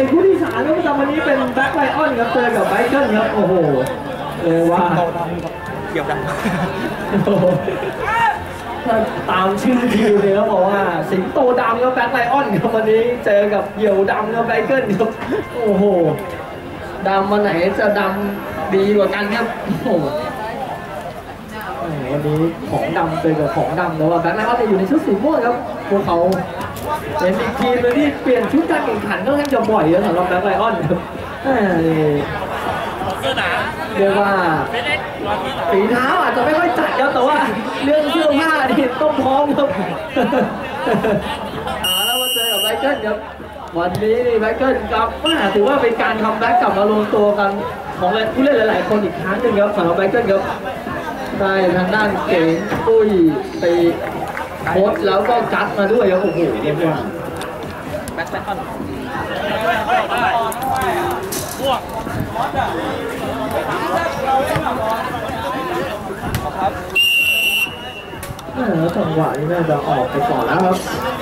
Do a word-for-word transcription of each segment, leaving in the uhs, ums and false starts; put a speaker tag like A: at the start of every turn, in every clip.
A: คู่ที่สามครับประจำวันนี้เป็นแบ็คไลออนครับเจอกับไบเกิลครับโอ้โหเลยว่า
B: เกี่ยวกัน
A: ตามชื่อทีมเลยครับบอกว่าสิงโตดำครับแบ็คไลออนครับวันนี้เจอกับเหยี่ยวดำครับไบเกิลครับโอ้โหดำวันไหนจะดำดีกว่ากันครับโอ้โหวันนี้ของดำเจอกับของดำแต่ว่าแบ็คไลออนจะอยู่ในชุดสีม่วงครับพวกเขาเป็นอีกทีมเลยที่เปลี่ยนชุดการแข่งขันค่อนข้างจะบ่อยนะสำหรับแบ็คไลออนครับเรียกว่าฝีเท้าอาจจะไม่ค่อยจัดครับแต่ว่าเรื่องเสื้อผ้านี่ต้องพร้อมครับแล้วมาเจอกับไบเกิลครับวันนี้ไบเกิลครับว่าถือว่าเป็นการคัมแบ็กกลับมารวมตัวกันของผู้เล่นหลายๆคนอีกครั้งหนึ่งครับสำหรับไบเกิลครับได้ทางด้านเก๋งปุ้ยไปโค้ชแล้วก็กัดมาด้วยครับโอ้โหเรียกว่าแบ็คแบ็คออนบวกครับจังหวะนี้น่าจะออกไปก่อนแล้วครับ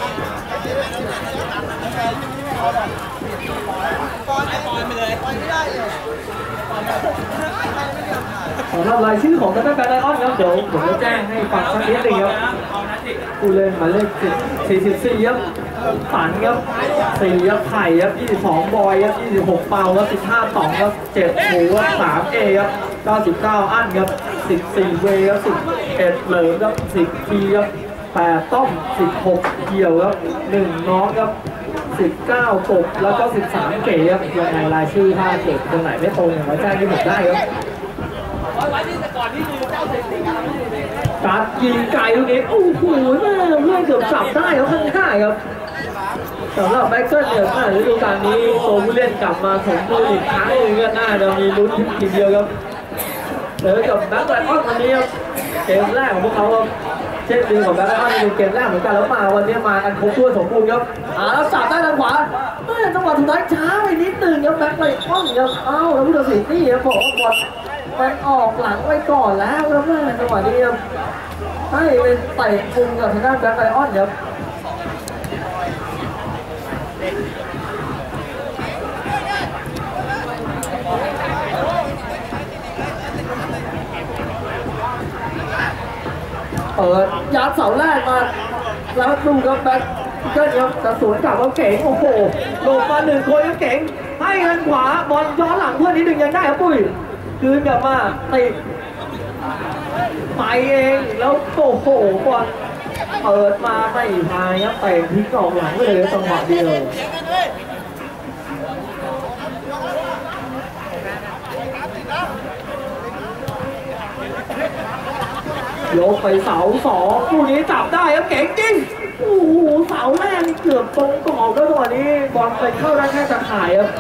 A: สำหรับรายชื่อของนักแบดไลออนครับเดี๋ยวผมจะแจ้งให้ฟังสักนิดนึงครับผู้เล่นหมายเลขสี่สิบสี่ครับฝันครับสี่ครับไข่ครับยี่สิบสองบอยครับยี่สิบหกเปาครับสิบห้าต่องครับเจ็ดหมูครับสามเอครับเก้าสิบเก้าอั้นครับสิบสี่เวครับสิบเอ็ดเหลิมครับสิบทีครับแปดต้อมสิบหกเกี่ยวครับหนึ่งน้องครับสิบเก้ากบแล้วก็สิบสามเก๋ครับยังไงรายชื่อถ้าเก็บตรงไหนไม่ตรงอย่างไรแจ้งที่ผมได้ครับการยิงไกลลูกนี้โอ้โหแม่เพื่อนเกือบจับได้แล้วข้างหน้าครับสำหรับไบเกิลเนี่ยฤดูกาลนี้ตัวผู้เล่นกลับมาสมบูรณ์อีกครั้งหนึ่งก็น่าจะมีลุ้นทีเดียวครับเจอกับแบ็คไลออนวันนี้ครับเกมแรกของพวกเขาเช่นเดียวกับแบ็คไลออนในเกมแรกเหมือนกันแล้วมาวันนี้มากันครบถ้วนสมบูรณ์ครับอ่าแล้วจับได้ทางขวาเมื่อจังหวะสุดท้ายช้าไปนิดนึงครับแบ็คไลออนครับเอ้าแล้วผู้ตัดสินนี่ครับบอกว่าบอลมันออกหลังไว้ก่อนแล้วครับแม่จังหวะนี้ครับให้เป็นเตะมุมกับทางด้านแบ็คไลออนครับเปิดยัดเสาแรกมาแล้วดูครับแบ็คเกิลครับแต่สวนกลับว่าเก๋งโอ้โหโดดมาหนึ่งคนก็เก๋งให้ทางขวาบอลย้อนหลังเพื่อนนิดหนึ่งยังได้ครับปุ้ยคืนกลับมาติดไปเองแล้วโอ้โหบอลเปิดมาไม่พายครับเตะทิ้งออกหลังไปเลยจังหวะเดียวยกไปเสาสองคู่นี้จับได้ครับเก๋งจริงโอ้โหเสาแรกนี่เกือบตรงกรอบแล้วตอนนี้บอลไปเข้าได้แค่ตะข่ายครับ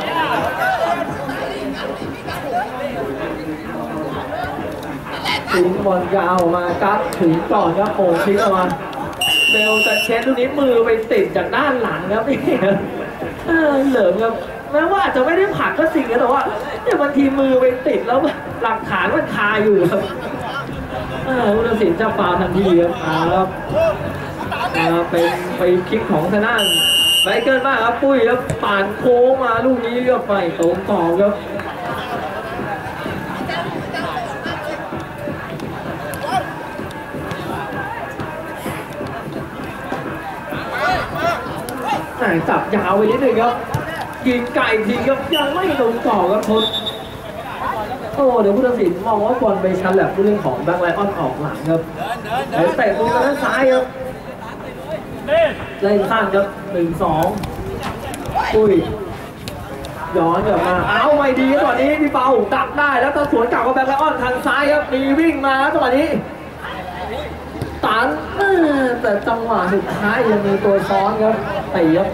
A: ถึงบอลยาวมากัดถึงก่อนครับโผล่ทิ้งออกมาเบลแต่เชนลูกนี้มือไปติดจากด้านหลังครับนี่เหลิมครับแม้ว่าจะไม่ได้ผลักก็สิ่งนะแต่ว่าเนี่ยบางทีมือไปติดแล้วหลักฐานมันคาอยู่ครับผู้ตัดสินจะฟาวทันทีครับอ่าครับเป็นไปคลิกของทางด้านไบเกิลมากครับปุ้ยแล้วป่านโค้งมาลูกนี้ก็ไปตรงต่อครับจับยาวไปนิดนึงครับยิงไก่ทีครับยังไม่ตรงต่อครับทนโอ้เดี๋ยวผู้ตัดสินมองว่าบอลไปชันแหลบผู้เล่นของแบ็คไลออนออกหลังครับไอ้เตะตรงด้านซ้ายครับเล่นข้างครับหนึ่งสองปุ้ยย้อนกลับมาเอาไม่ดีตอนนี้พี่เปาดักได้แล้วตะสวนกลับกับแบ็คไลออนทางซ้ายครับมีวิ่งมาแล้วตอนนี้ตันแต่จังหวะสุดท้ายยังมีตัวซ้อนครับตีครับ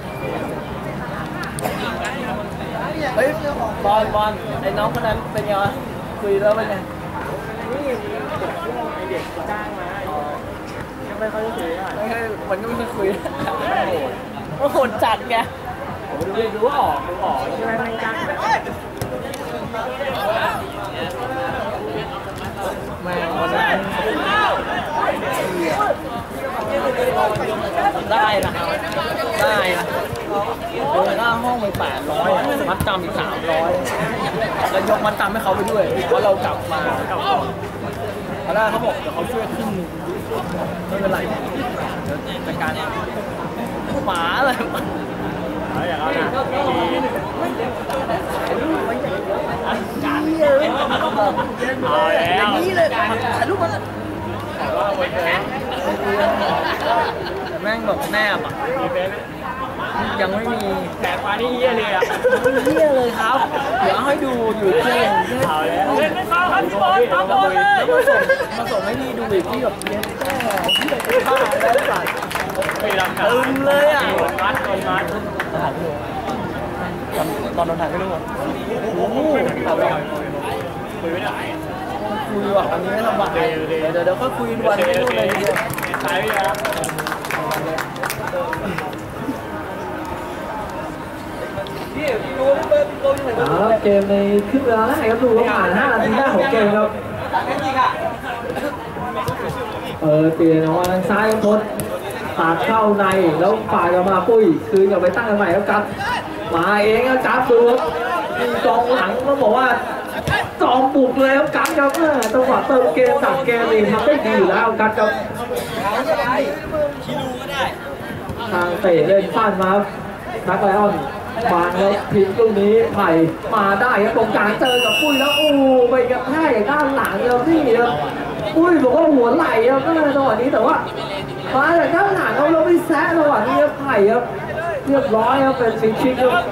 B: เฮ้ยบอลบอลไอ้น้องคนนั้นเป็นยังไงคุยแล้วเป็นไงนี่ไอเด็กจ้างมายังไม่ค่อยได้คุยอ่ะไม่ค่อยมันก็ไม่ค่อยคุยมันโหดจัดไงดูดูออกดูออกใช่ไหมไม่จ้างแม่คนนั้นได้นะได้นะโดนหน้าห้องไปแปดร้อยมัดจำอีกสามร้อยแล้วยกมัดจำให้เขาไปด้วยเพราะเรากลับมากลับก่อนตอนแรกเขาบอกเดี๋ยวเขาช่วยครึ่งนึงไม่เป็นไรเดี๋ยวจัดการเองหมาอะไรอย่างนั้นนะการเยอะเอาแล้วนี่เลยถ่ายรูปมาแต่ว่าวันนี้แม่งแบบแนบอ่ะยังไม่มีแผลปลาที่เยี่ยเลยอ่ะเยี่ยเลยครับเดี๋ยวให้ดูอยู่ที่เล่นเล่นไม่เข้าครับพี่บอลตามบอลเลยมาส่งให้พี่ดูอีกที่แบบเล่นแค่ที่แบบผ้าแล้วใส่ตึมเลยอ่ะมัดโดนมัดตอนโดนถ่ายไม่รู้โอ้โหเอาไปคุยไม่ได้คุยว่ะอันนี้ไม่ทำบัตรเลยเดี๋ยวเดี๋ยวค่อยคุยวันไม่รู้เลยเดียวถ่ายไปแล้ว
A: เอาเกมในครึ่งเวลาแรกครับดูว่าผ่านห้านาทีแรกของเกมครับเออเปลี่ยนออกมาทางซ้ายของทศตัดเข้าในแล้วฝ่ายออกมาปุ้ยคืนกลับไปตั้งกันใหม่แล้วจับมาเองครับจับดูมีกองหลังต้องบอกว่าจอมบุกเลยครับกัดครับจังหวะเติมเกมตัดเกมนี่ทำได้ดีอยู่แล้วกัดครับทางเตะเล่นสั้นมานักไลออนบานแล้วพิงลูกนี้ไผ่มาได้ครับตรงกลางเจอกับปุ้ยแล้วโอ้ไปกระแทกด้านหลังครับนี่ครับปุ้ยบอกว่าหัวไหลครับจังหวะนี้แต่ว่ามาจากด้านหลังเขาเราไม่แซะจังหวะนี้ครับไผ่ครับเรียบร้อยครับเป็นฟรีคิกครับ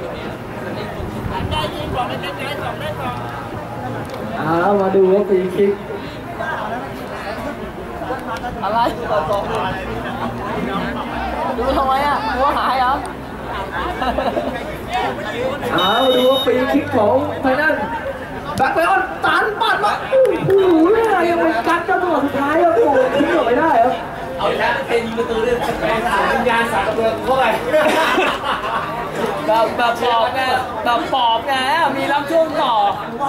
A: เอามาดูว่าฟรีคิก
B: อะไรดูทำไมอ่ะหัวหายเหรอ
A: เอาดูว่าฟรีคิกของไทยนั่นแบ็คไลออนตันปัดมาโอ้โหเนี่ยยังเป็นกัดจังหวะสุดท้ายครับโอ้ทิ้งออกไปได้ครับ
C: เอาแล้วเป็นยิงประตูด้วยวิญญาณสากระเบือเข้าไป
B: แบบแบบปอบไงแบบปอบไงมีรับช่วงต่อ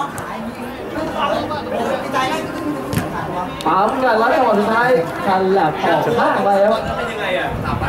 A: ปั๊มกันแล้วจังหวะสุดท้ายกันแหลบออกข้างไปครับ
C: เป็นยังไงอ่ะสามมัด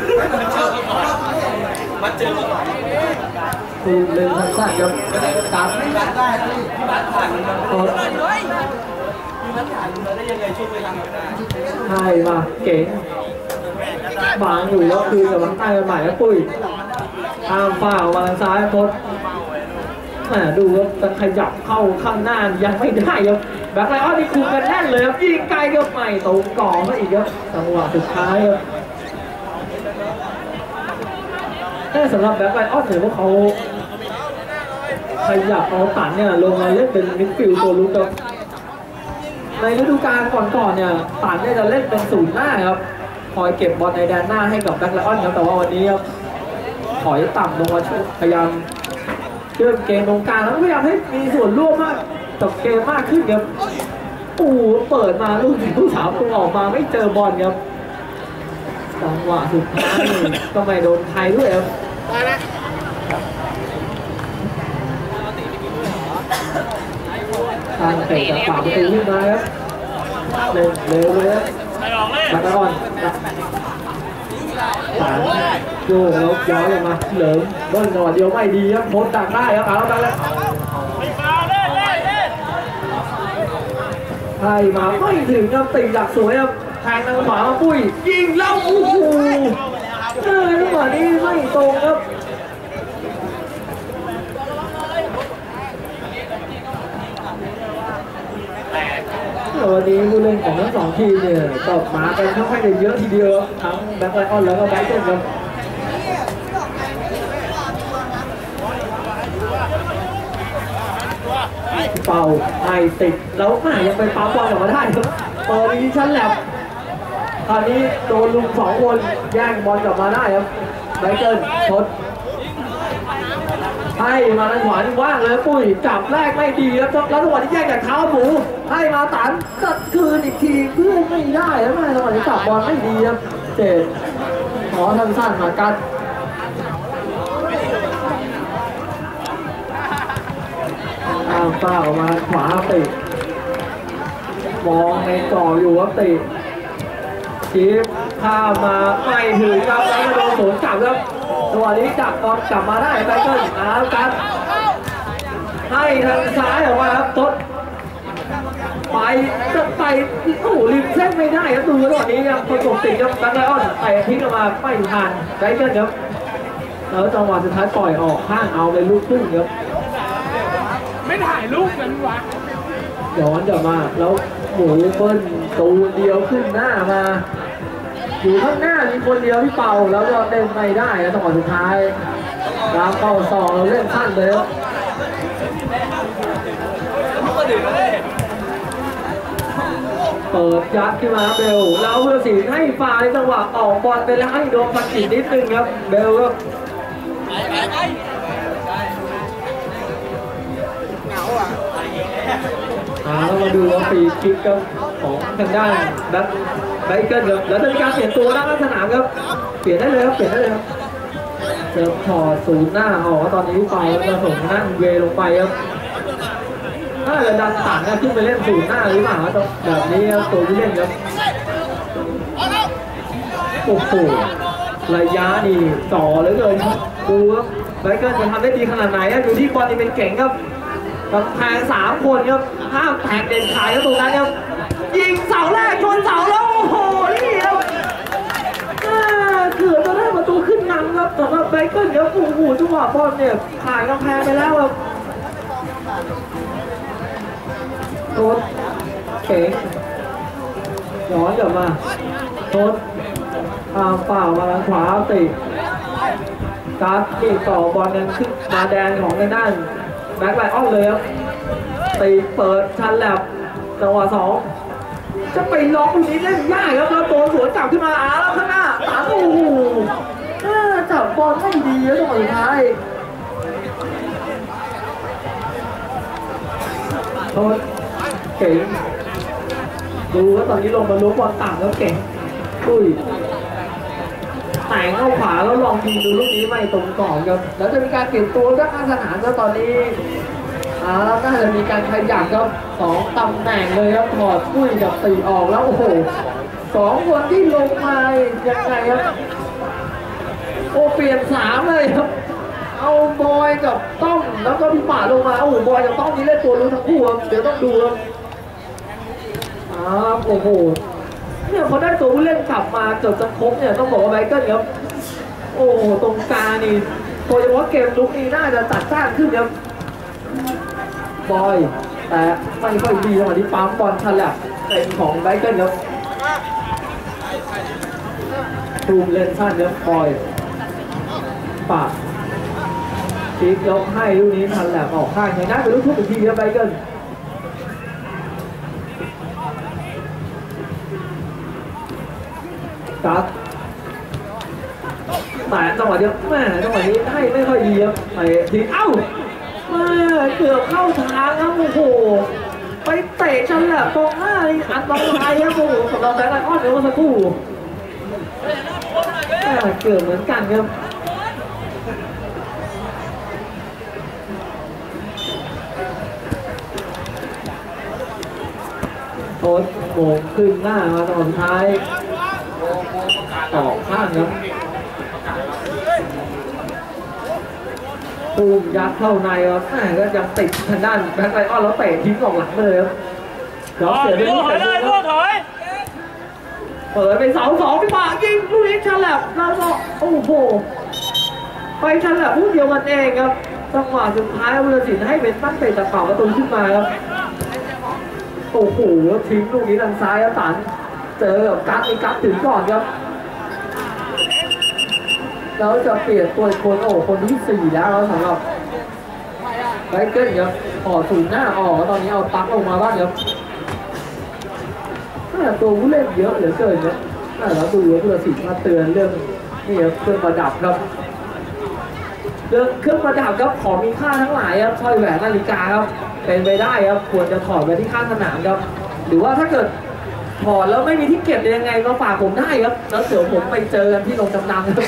C: มัดเจอมาก่อน
A: คือเล่นสั้นๆครับตัด
C: ไม่มัดได้ที่มัดผ่านมันไม่ได้ที่มัดผ่านมันได้ยังไงช่วยไปทำไม่ได้
A: ใช่มาเก่งบางอยู่แล้วคืนกับลังใต้กันใหม่แล้วปุ้ยข้ามฝ่าออกมาทางซ้ายพดดูครับจะขยับเข้าข้างหน้ายังไม่ได้ครับแบ็คไลออนนี่คุมกันแน่นเลยครับยิงไกลก็ใหม่ตรงก่อมาอีกครับจังหวะสุดท้ายครับแต่สำหรับแบ็คไลออนถือว่าเขาขยับเอาตันเนี่ยลงมาเล่นเป็นมิดฟิลด์ตัวลุกครับในฤดูกาลก่อนๆเนี่ยตันเนี่ยจะเล่นเป็นศูนย์หน้าครับคอยเก็บบอลในแดนหน้าให้กับแบ็คไลออนครับแต่ว่าวันนี้ครับถอยต่ำลงมาพยายามเชื่อมเกมตรงกลางแล้วพยายามให้มีส่วนร่วมมากกับเกมมากขึ้นครับโอ้เปิดมาลูกที่ผู้สาวตัวออกมาไม่เจอบอลครับจังหวะสุดท้ายก็ไม่โดนใครด้วยครับทางเตะจากฝ่าประตูขึ้นมาครับเร็วเร็วเลยครับมาตะอนสามโยกแล้วย้อยมาเหลิมเบิ้ลจังหวะเดียวไม่ดีครับโพสต์ดักได้ครับเอาแล้วแล้วใช่มาไม่ถึงครับตีดักสวยครับแทงทางขวามาปุ้ยยิงแล้วโอ้โหเออจังหวะนี้ไม่ตรงครับวันนี้ผู้เล่นของทั้งสองทีมเนี่ยก็มากันค่อนข้างจะเยอะทีเดียวทั้งแบ็คไลออนแล้วก็แบ็คเซนครับเป่าไม่ติดแล้วแม่ยังไปปั๊มบอลออกมาได้ครับเปิดดิชั่นแลบตอนนี้โดนลุมสองคนแย่งบอลกลับมาได้ครับแบ็คเซนทดให้มาทางขวาว่างเลยปุ้ยจับแรกไม่ดีครับแล้วจังหวะที่แยกจากเท้าหมูให้มาตันตัดคืนอีกทีเพื่อนไม่ได้แล้วแม่จังหวะที่จับบอลไม่ดีครับเจ็ดขอสั้นๆมากันอ้าวเปล่ามาขวาติมองในก่ออยู่ครับติชีฟข้ามาไม่ถึงครับแล้วมาโดนสวนกลับครับจังหวะนี้จับบอลกลับมาได้ไบเกิลเอากันให้ทางซ้ายออกมาครับทดไปจะไปโอ้โหริมเส้นไม่ได้ครับดูจังหวะนี้ยังประกบติดครับแบ็คไลออนไปทิ้งออกมาไม่ทันไบเกิลครับแล้วจังหวะสุดท้ายปล่อยออกข้างเอาเป็นลูกทุ่งครับ
B: ไม่ถ่ายรูปกันวะ
A: ย้อนกลับมาแล้วหมูเบิ้ลตูเดียวขึ้นหน้ามาอยู่ข้างหน้ามีคนเดียวที่เป่าแล้วก็เล่นไม่ได้แล้วจังหวะสุดท้ายรามเป่าสองเราเล่นขั้นเลยครับเปิดยัดขึ้นมาเบลแล้วเพื่อสีให้ฟาในจังหวะออกบอลไปแล้วให้โดนปันจิตนิดนึงครับเบลครับอ่าเรามาดูว่าปีคิกครับของทางด้านแบ็คไบเกิลครับแล้วจะมีการเปลี่ยนตัวด้านสนามครับเปลี่ยนได้เลยครับเปลี่ยนได้เลยครับเริ่มถอดศูนย์หน้าออกตอนนี้ไปแล้วจะส่งนั่งเวลงไปครับถ้าจะดันต่างกันขึ้นไปเล่นศูนย์หน้าหรือเปล่าแบบนี้ครับตัวที่เล่นครับโอ้โหระยะนี่ต่อเหลือเกินครับดูครับไบเกิลจะทำได้ดีขนาดไหนอยู่ที่บอลนี่เป็นเก่งครับกำแพงสามคนครับห้ามแตกเด่นขายครับตรงนั้นครับยิงเสาแรกชนเสาแล้วโอ้โหนี่ครับเกือบจะได้ประตูขึ้นนำครับแต่ว่าไบเกิลครับโอ้โหจังหวะบอลเนี่ยผ่านกำแพงไปแล้วครับโทษเก๋ย้อนกลับมาโทษตามเปล่ามาทางขวาติการที่ต่อบอลนั้นขึ้นมาแดนของในด้านแบ็คไลออนเลยครับตีเปิดชันแลบจังหวะสองจะไปล็อกตรงนี้เล่นยากครับแล้วโดนสวนจับขึ้นมาอ้าแล้วข้างหน้าตาโอ้โหจับบอลไม่ดีแล้วจังหวะสุดท้ายโทษเก่งดูว่าตอนนี้ลงมาลุ้นบอลต่ำแล้วเก่งอุ้ยแต่งเข้าขวาแล้วลองยิงดูลูกนี้ไม่ตรงกรอบครับแล้วจะมีการเปลี่ยนตัวด้านข้างสนามแล้วตอนนี้อ่าแล้วน่าจะมีการขยับครับสองตำแหน่งเลยครับถอดปุ้ยกับตีออกแล้วโอ้โหสองคนที่ลงมายังไงครับโอ้เปลี่ยนสามเลยครับเอาบอยกับต้อมแล้วก็พี่ป่าลงมาโอ้โหบอยกับต้อมนี่เล่นตัวรู้ทั้งคู่ครับเดี๋ยวต้องดูครับอ่าโอ้โหเนี่ยพอได้ตัวผู้เล่นกลับมาจบจนครบเนี่ยต้องบอกว่าไบเกิลครับโอ้โหตรงกลางนี่โดยเฉพาะเกมลุกนี่น่าจะจัดจ้านขึ้นครับบอยแต่ไม่ค่อยดีจังหวะที่ปั๊มบอลฉลับเป็นของไบเกิลครับทูมเล่นสั้นครับบอยปากตียกให้ลูกนี้ฉลับออกข้างยังได้เป็นลูกทุบอีกทีครับไบเกิลครับแต่จังหวะเดียวแม่จังหวะนี้ให้ไม่ค่อยดีครับไปทีเอ้าแม่เกือบเข้าทางครับโอ้โหไปเตะฉลับตรงหน้าอันตรายครับโอ้โหสำหรับแบงค์ไลออนเดี๋ยวมาสักครู่เกือบเหมือนกันครับโค้ชโมงขึ้นหน้ามาตอนท้ายต่อข้างครับปูมยัดเข้าในครับแม่ก็ยังติดทางด้านแบ็คไลออนแล้วเตะทิ้งออกหลังเลยครับเดี๋ยวเสียไปลูกเลยลูกถอยเปิดไปเสาสองพี่ปากยิงลูกนี้ฉลับแล้วก็โอ้โหไปฉลับลูกเดียวมันเองครับจังหวะสุดท้ายบุรศิลป์ให้เป็นตั้งเตะจากเป่าประตูขึ้นมาครับโอ้โหทิ้งลูกนี้ทางซ้ายแล้วตันเจอกับกั๊กมีกั๊กถึงก่อนครับแล้วจะเปลี่ยนตัวคนโอ้คนที่สี่แล้วสำหรับไบเกิลครับออกศูนย์หน้าออกตอนนี้เอาตั๊กลงมาบ้างครับตัวผู้เล่นเยอะเหลือเกินครับแล้วดูว่าผู้ตัดสินมาเตือนเรื่องนี่ครับเครื่องประดับครับเรื่องเครื่องประดับครับของมีค่าทั้งหลายครับสร้อยแหวนนาฬิกาครับเป็นไปได้ครับควรจะถอดไปที่ข้างสนามครับหรือว่าถ้าเกิดถอดแล้วไม่มีที่เก็บยังไงมาฝากผมได้ครับแล้วเดี๋ยวผมไปเจอกันที่โรงจำนำครับ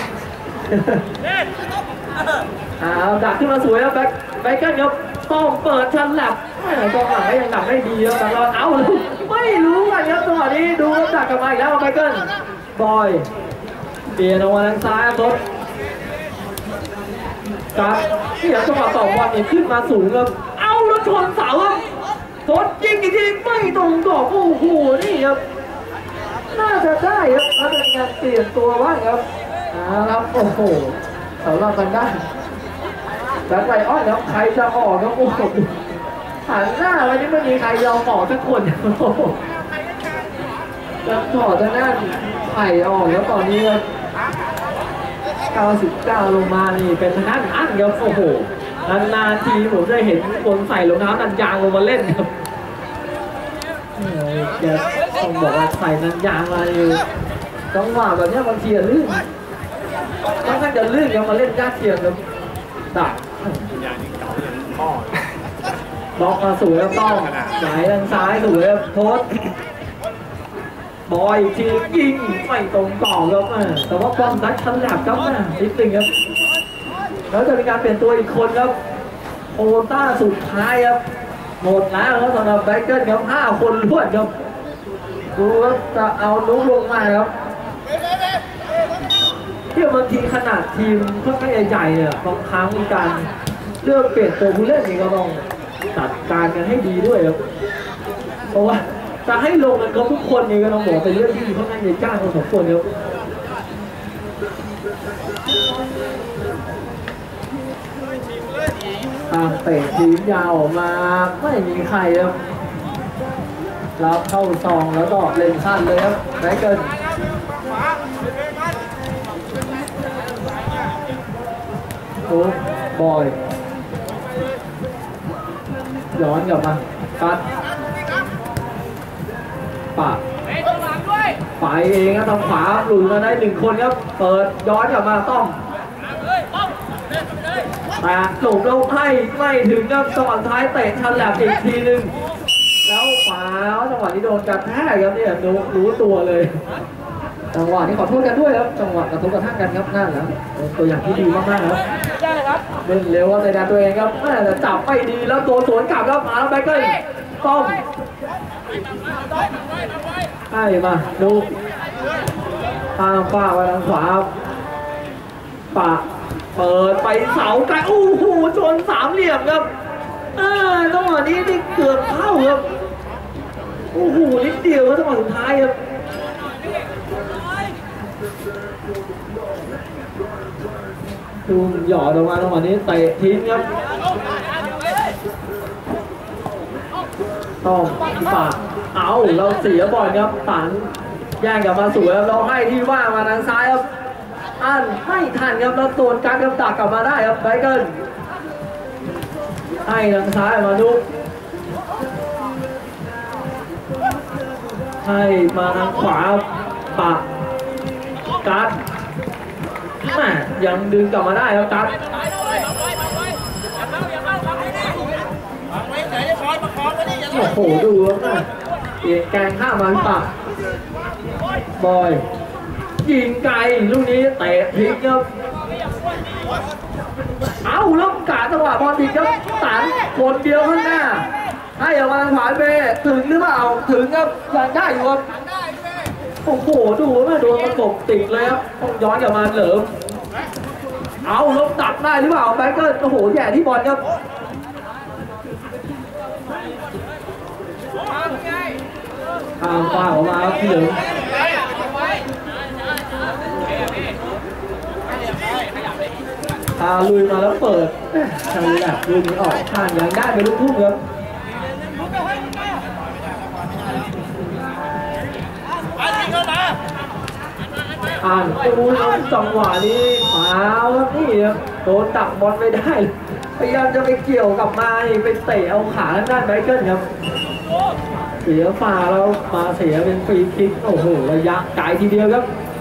A: อ่าดักขึ้นมาสวยครับแบ็คแบ็คกันครับต้องเปิดชันหลับจังหวะก็ยังดับไม่ดีครับแต่เราเอาไม่รู้กันครับจังหวะนี้ดูดักกลับมาอีกแล้วแบ็คกันบอยเปลี่ยนออกมาทางซ้ายครับรถการเนี่ยจังหวะต่อบอลเนี่ยขึ้นมาสูงครับเอาแล้วชนเสาครับชนยิงอีกทีไม่ตรงกรอบโอ้โหนี่ครับน่าจะได้ครับแล้วเป็นการเปลี่ยนตัวบ้างครับเอาครับโอ้โหสำหรับกันได้แล้วไลออนครับใครจะออกครับโอ้โหหันหน้าวันนี้ไม่มีใครยอมออกสักคนแล้วถอดจะหน้าไผ่ออกแล้วตอนนี้ครับเก้าสิบเก้าลงมานี่เป็นทางด้านอั้นครับโอ้โหนานๆทีผมได้เห็นคนใส่รองเท้านันยางลงมาเล่นครับแกต้องบอกว่าใส่นันยางมาอยู่จังหวะแบบนี้บางทีลื่นต้องการจะลื่นยังมาเล่นยากเทียมครับดักบล็อกมาสวยแล้วต้องสายทางซ้ายสวยครับโพสบอยทียิงไม่ตรงต่อครับแต่ว่าบอลนัดชั้นแหลบครับนิดนึงครับแล้วจะมีการเปลี่ยนตัวอีกคนครับโอต้าสุดท้ายครับหมดแล้วครับสำหรับแบงเกิลครับห้าคนรวดครับดูว่าจะเอาลุ้งลงมาครับที่บางทีขนาดทีมค่อนข้างใหญ่ๆเนี่ยบางครั้งมีการเลือกเปลี่ยนตัวผู้เล่นนี่ก็ต้องจัดการกันให้ดีด้วยครับเพราะว่าจะให้ลงกันครบทุกคนนี่ก็ต้องบอกเป็นเรื่องที่ค่อนข้างใหญ่จ้างพอสมควรครับตามเตะทีมยาวออกมาไม่มีใครครับรับเข้าซองแล้วก็เล่นสั้นเลยครับไหนเกินโอ้บอยย้อนกลับมาตัดปะไปเองครับทางขวาหลุดมาได้หนึ่งคนครับเปิดย้อนกลับมาต้องแต่หลบเราให้ไม่ถึงครับจังหวะท้ายเตะชันแหลมอีกทีนึงแล้วขวาจังหวะนี้โดนกระแทกครับเนี่ยรู้รู้ตัวเลยจังหวะนี้ขอโทษกันด้วยครับจังหวะกระทบกระทั่งกันครับนั่นแหละตัวอย่างที่ดีมากๆครับเดินเร็วว่าในดาตัวเองครับแต่จับไม่ดีแล้วตัวสวนกลับแล้วมาแล้วไปเกินต้อมให้มาดูทางขวาไปทางขวาปะเปิดไปเสาไกลโอ้โหชนสามเหลี่ยมครับอ่าจังหวะนี้นี่เกือบเข้าครับโอ้โหนิดเดียวครับจังหวะสุดท้ายครับดูหย่อลงมาจังหวะนี้เตะทิ้งครับต้องปากเอาเราเสียบอลครับตันแย่งกลับมาสวยเราให้ที่ว่างมาทางซ้ายครับอันไม่ทันครับแล้วโดนการกำตักกลับมาได้ครับไบเกิลให้ทางซ้ายมาดูให้มาทางขวาปะกัดแม่ยังดึงกลับมาได้ครับกัดโอ้โหดูครับเปลี่ยนแกงข้ามมาปะบอยยิงไกลลูกนี้เตะทิ้งครับเอาแล้วกาจังหวะบอลติดครับตันคนเดียวข้างหน้าให้ออกมาทางขวาเบถึงหรือเปล่าถึงครับยังได้อยู่ครับโอ้โหดูว่าโดนประกบติดเลยครับต้องย้อนกลับมาเหลิมเอาลบตัดได้หรือเปล่าแบงเกิลโอ้โหแย่ที่บอลครับทางขวาออกมาครับที่เหลิมพาลุยมาแล้วเปิดทางแหลกลุยนี้ออกข้างยังได้ไปลูกทุ่งครับอ่านตูนจังหวะนี้เอาแล้วนี่ครับโดนตักบอลไม่ได้พยายามจะไปเกี่ยวกับมาไปเตะเอาขาด้านไบเกิลครับเสียฝ่าแล้วมาเสียเป็นฟรีคิกโอ้โหระยะไกลทีเดียวครับ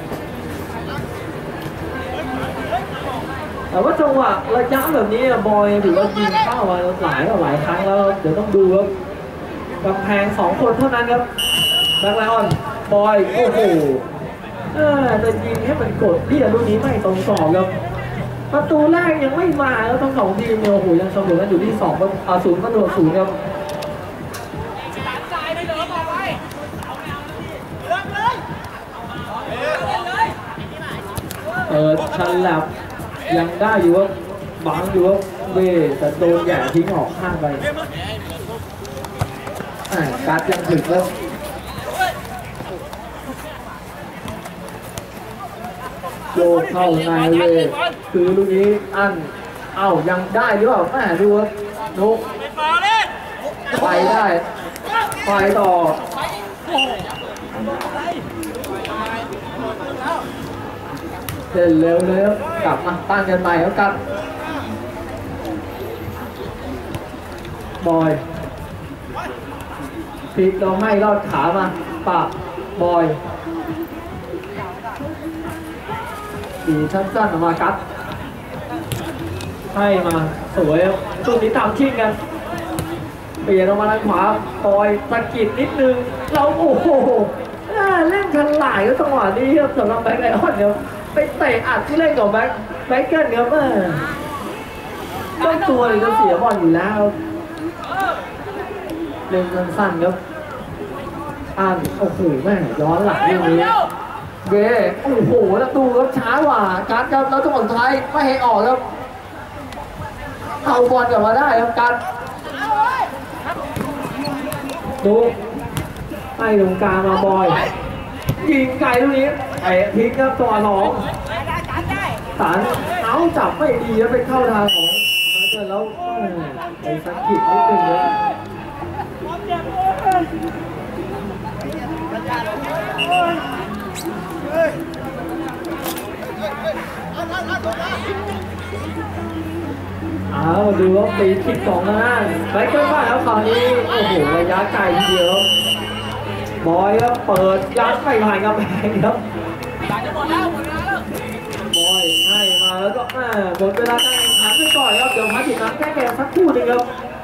A: แต่ว่าจังหวะระยะแบบนี้บอยถือว่ายิงเข้ามาหลายต่อหลายครั้งแล้วเดี๋ยวต้องดูครับกำแพงสองคนเท่านั้นครับแบ็คไลออนบอยโอ้โหเออจะยิงให้มันกดที่ลูกนี้ไม่ตรงกรอบครับประตูแรกยังไม่มาแล้วทั้งสองทีมเนี่ยโอ้โหยังเสมอกันอยู่ที่สองก็เอาศูนย์ก็โดนศูนย์ครับเออชันแลบยังได้อยู่ครับบังอยู่ครับเว้แต่โดนแย่ทิ้งออกข้างไปอ่าการยังถึงแล้วโยกเข้าในเลยคือลูกนี้อันเอ้ายังได้หรือเปล่าแม่ดูครับนุกไปได้ไปต่อเล่นเร็วเลยครับกลับมาตั้งกันใหม่แล้วกันบอยพลิกเราให้รอดขามาปากบอยดีสั้นๆออกมากัดให้มาสวยครับช่วงนี้ตามชิงกันเปลี่ยนออกมาทางขวาบอยสะกิดนิดนึงเราโอ้โหเล่นทันหลายก็จังหวะนี้ครับสำหรับแบงค์ไอออนเนี่ยไปเตะอัดที่เล่นกับแบงค์แบงค์เกิลครับเออต้นตัวเลยจะเสียบอลอยู่แล้วเล่นสั้นๆครับอ่านโอ้โหแม่ย้อนหลังเรื่องนี้เบ้โอ้โหแล้วดูครับช้ากว่าการครับแล้วจังหวะสุดท้ายไม่ให้ออกครับเอาบอลกลับมาได้ครับการดูให้ตรงกลางมาบอยยิงไกลตรงนี้ไอ้ทิ้งครับตัวน้องสารเอาจับไม่ดีแล้วไปเข้าทางของมันเกิดแล้วไอ้สังกิดนิดนึงเลยเอาดูว่าปีคิดสองนะไปเกินบ้านแล้วคราวนี้โอ้โหระยะไกลทีเดียวบอยก็เปิดยัดไม่ผ่านกำแพงครับบอยให้มาแล้วก็หมดเวลาการแข่งขันไปก่อนครับเดี๋ยวพักอีกครั้งแก้เกมสักครู่หนึ่งครับ